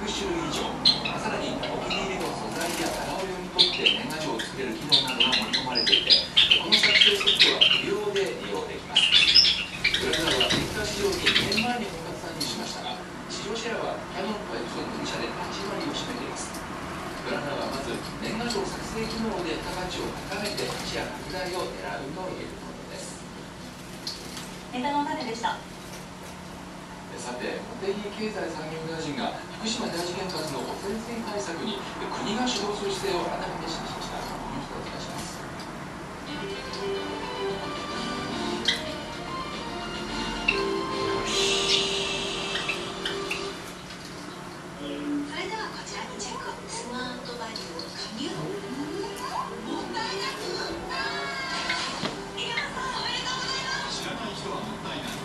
種類以上、さらにお気に入りの素材や柄を読み取って年賀状を作れる機能などが盛り込まれていて、この作成ソフトは無料で利用できます。ブラザーはツイッター市場に2年前に本格参入しましたが、市場シェアはキヤノンとエプソンの2社で8割を占めています。ブラザーはまず年賀状作成機能で付加価値を高めてシェア拡大を狙うということです。 ネタの種でした。 さて、茂木経済産業大臣が福島第一原発の汚染水対策に国が主導する姿勢を改めて示しました。この人をお伝えします。 それではこちらにチェック。スマートバリュー加入。問題なく。井山さん、おめでとうございます。 知らない人はもったいない。